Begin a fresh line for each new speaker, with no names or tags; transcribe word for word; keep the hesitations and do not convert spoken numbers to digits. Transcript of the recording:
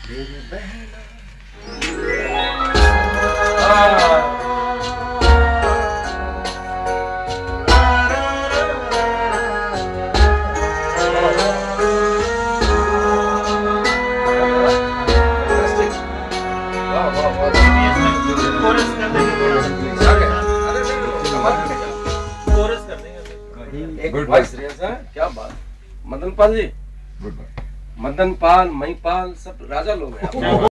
क्या बात। मदन पाल जी, मदन पाल, महिपाल सब राजा लोग हैं।